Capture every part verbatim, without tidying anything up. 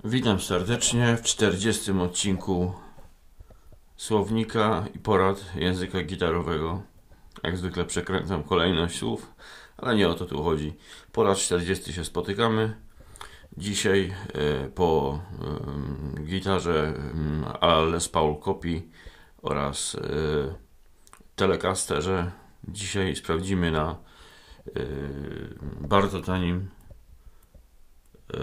Witam serdecznie w czterdziestym odcinku Słownika i porad języka gitarowego. Jak zwykle przekręcam kolejność słów, ale nie o to tu chodzi. Po raz czterdziesty się spotykamy. Dzisiaj e, po e, gitarze e, Les Paul Copy oraz e, Telecasterze. Dzisiaj sprawdzimy na e, bardzo tanim e,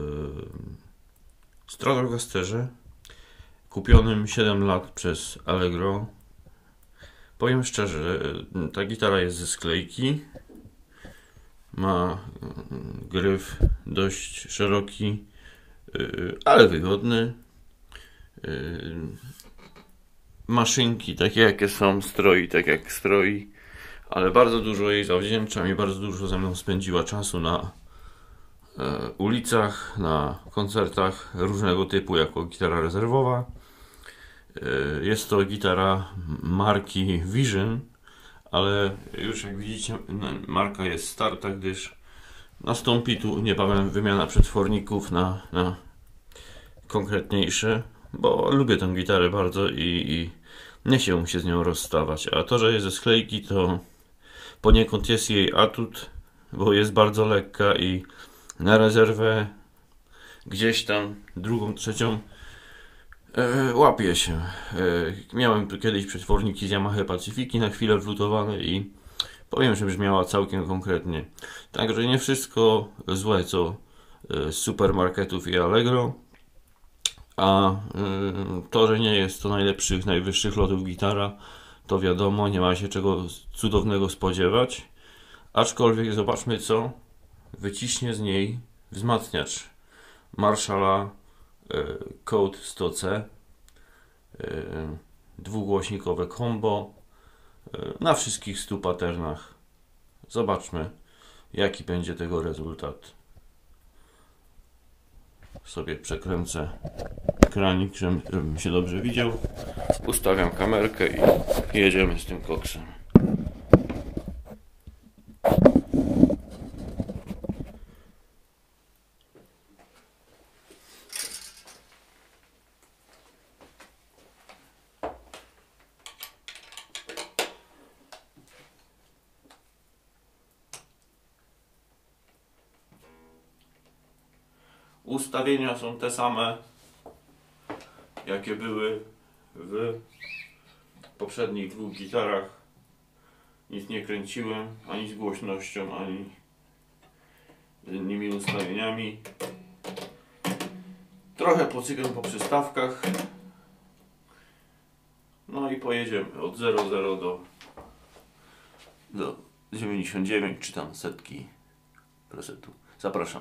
Stratocasterze, kupionym siedem lat przez Allegro. Powiem szczerze, ta gitara jest ze sklejki, ma gryf dość szeroki, ale wygodny. Maszynki takie jakie są, stroi tak jak stroi, ale bardzo dużo jej zawdzięczam i bardzo dużo ze mną spędziła czasu na ulicach, na koncertach różnego typu jako gitara rezerwowa. Jest to gitara marki Vision, ale już jak widzicie marka jest starta, gdyż nastąpi tu niebawem wymiana przetworników na, na konkretniejsze, bo lubię tę gitarę bardzo i, i nie się się z nią rozstawać. A to, że jest ze sklejki, to poniekąd jest jej atut, bo jest bardzo lekka i na rezerwę gdzieś tam drugą, trzecią e, łapie się. E, miałem tu kiedyś przetworniki z Yamaha Pacyfiki na chwilę wlutowane i powiem, że brzmiała całkiem konkretnie. Także nie wszystko złe co e, z supermarketów i Allegro, a e, to, że nie jest to najlepszych, najwyższych lotów gitara, to wiadomo, nie ma się czego cudownego spodziewać. Aczkolwiek zobaczmy, co wyciśnie z niej wzmacniacz Marshalla e, Code sto C, e, dwugłośnikowe combo e, na wszystkich stu patternach. Zobaczmy, jaki będzie tego rezultat. Sobie przekręcę ekranik, żebym się dobrze widział. Ustawiam kamerkę i jedziemy z tym koksem. Ustawienia są te same, jakie były w poprzednich dwóch gitarach. Nic nie kręciłem, ani z głośnością, ani z innymi ustawieniami. Trochę pocykam po przystawkach. No i pojedziemy od zero zero do, do dziewięćdziesiąt dziewięć, czy tam setki procentu. Zapraszam.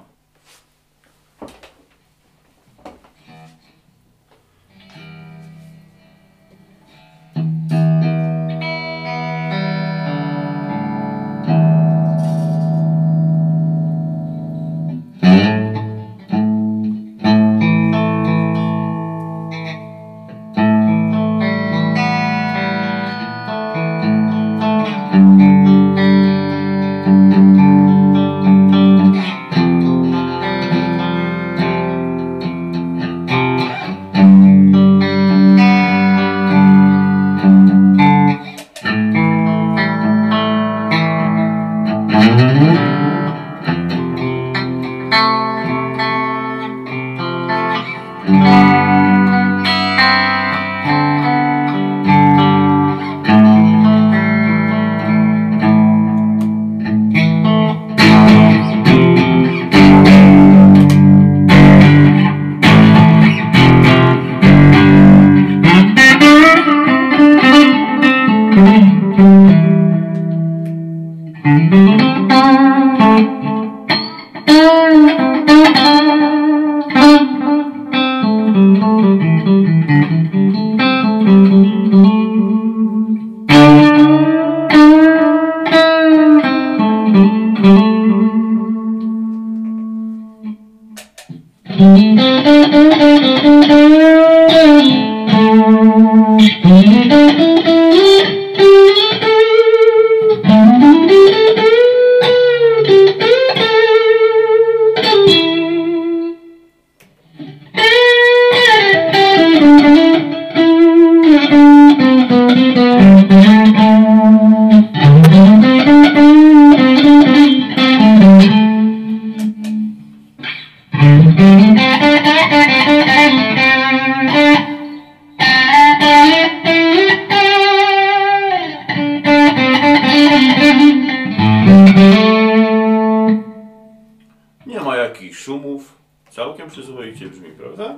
Nie ma jakichś szumów. Całkiem przyzwoicie brzmi, prawda?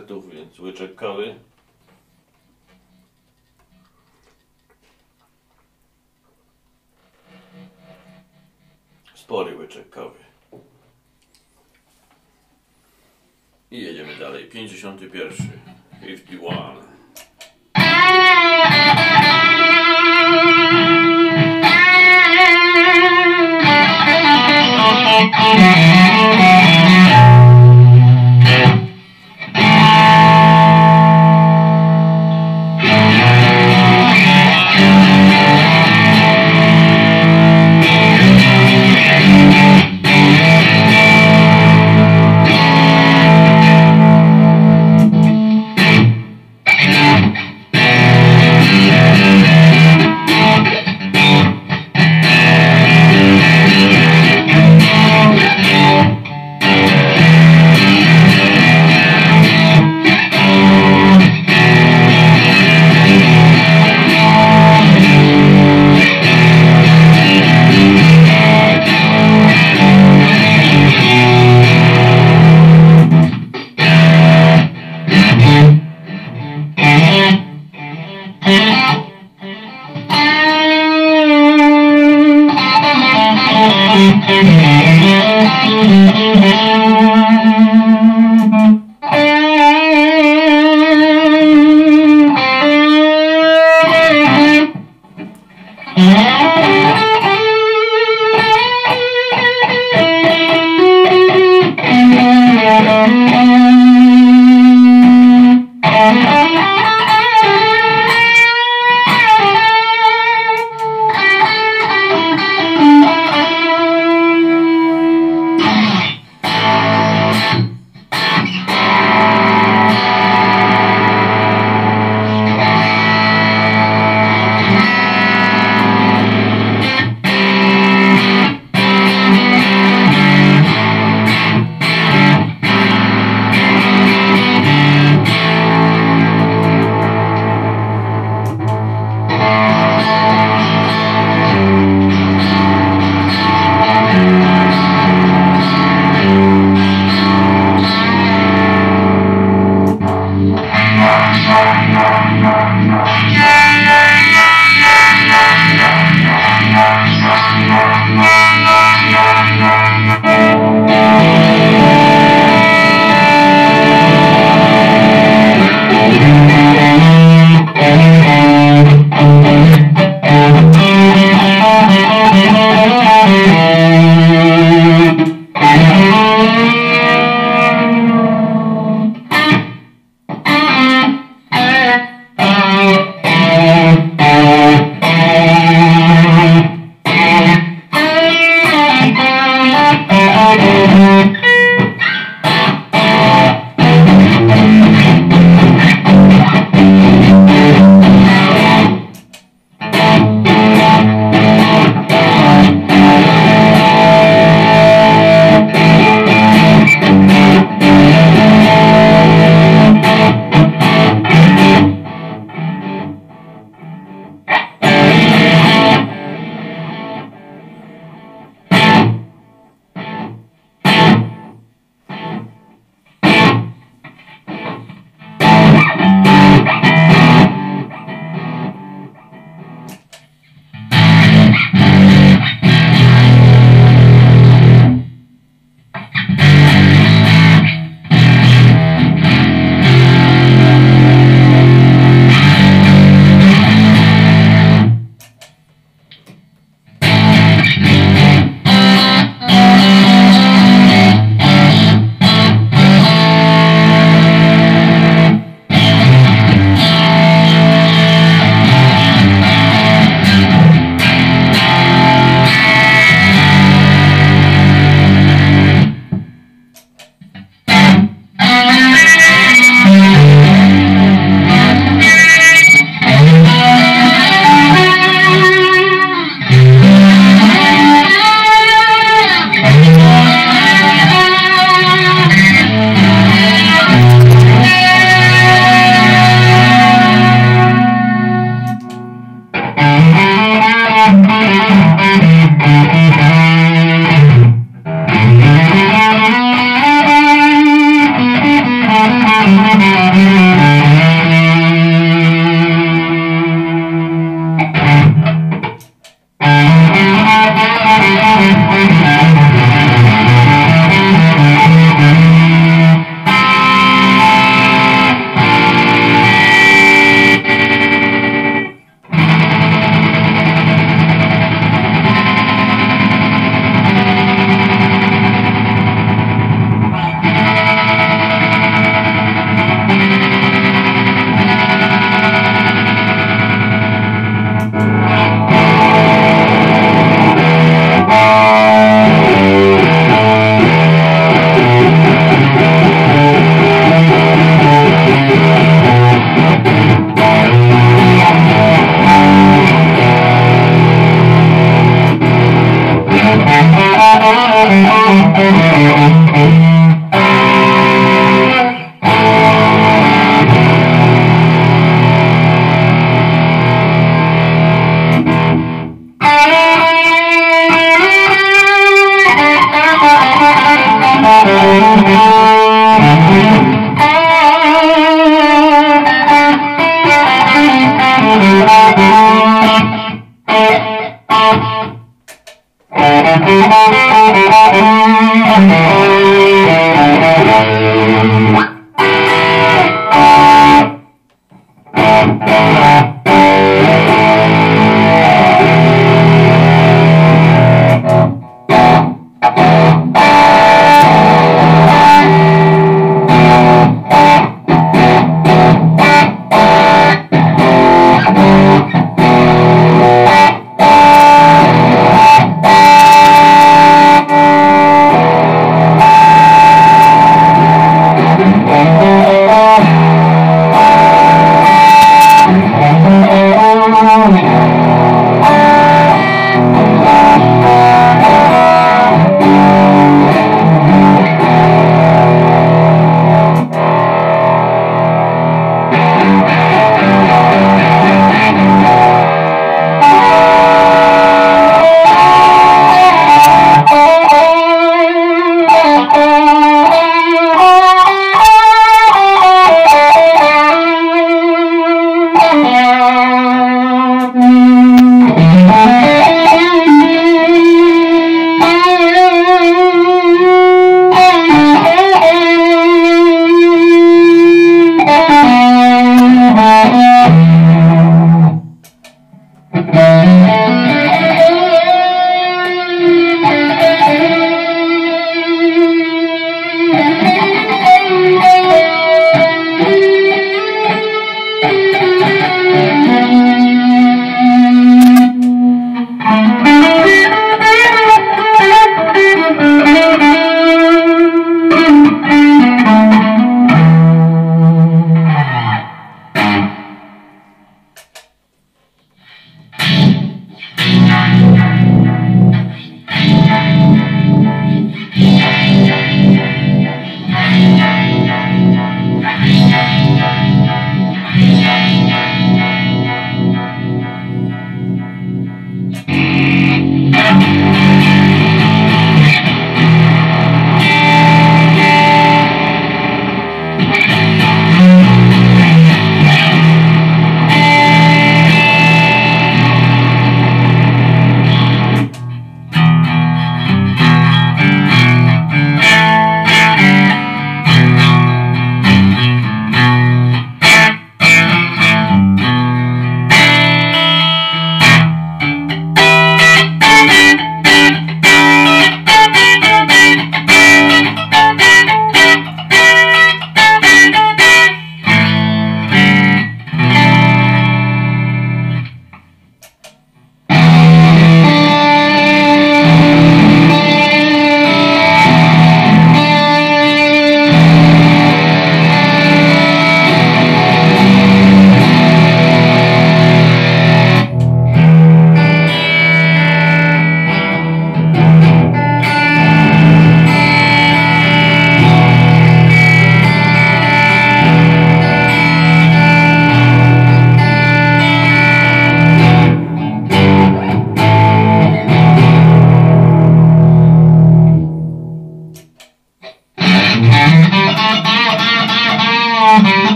kasetów, więc łyczek kawy. Spory łyczek kawy. I jedziemy dalej. pięćdziesiąty pierwszy. pięćdziesiąty jeden. Thank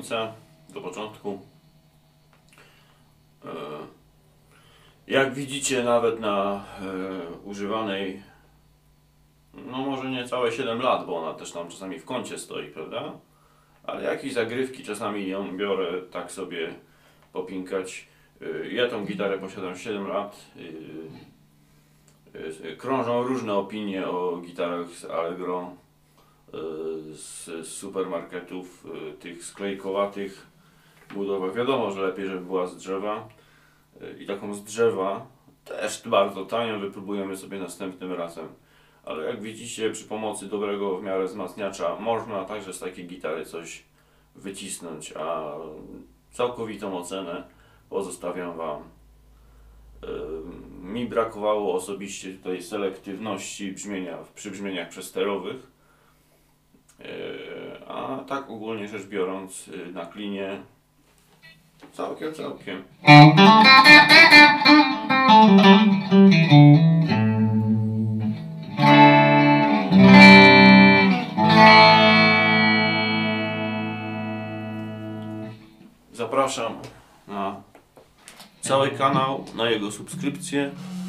końca, do początku. Jak widzicie, nawet na używanej, no może nie całe siedem lat, bo ona też tam czasami w kącie stoi, prawda? Ale jakieś zagrywki czasami ją biorę tak sobie popinkać. Ja tą gitarę posiadam siedem lat. Krążą różne opinie o gitarach z Allegro, z supermarketów, tych sklejkowatych budowach. Wiadomo, że lepiej, żeby była z drzewa. I taką z drzewa też bardzo tanią wypróbujemy sobie następnym razem. Ale jak widzicie, przy pomocy dobrego w miarę wzmacniacza można także z takiej gitary coś wycisnąć, a całkowitą ocenę pozostawiam Wam. Mi brakowało osobiście tutaj selektywności brzmienia przy brzmieniach przesterowych, a tak ogólnie rzecz biorąc na klinie całkiem, całkiem. Zapraszam na cały kanał, na jego subskrypcję.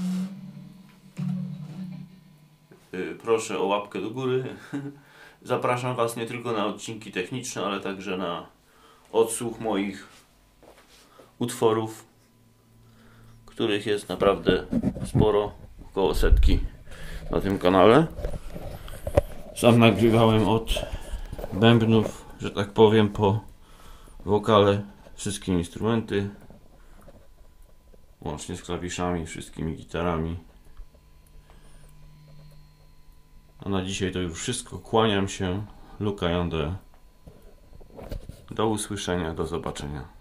Proszę o łapkę do góry. Zapraszam Was nie tylko na odcinki techniczne, ale także na odsłuch moich utworów, których jest naprawdę sporo, około setki na tym kanale. Sam nagrywałem od bębnów, że tak powiem, po wokale, wszystkie instrumenty, łącznie z klawiszami, wszystkimi gitarami. A na dzisiaj to już wszystko. Kłaniam się. Luka Yonder. Do usłyszenia, do zobaczenia.